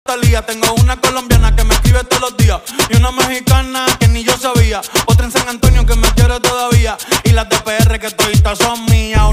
Talía. Tengo una colombiana que me escribe todos los días y una mexicana que ni yo sabía. Otra en San Antonio que me quiere todavía y las de PR que toditas son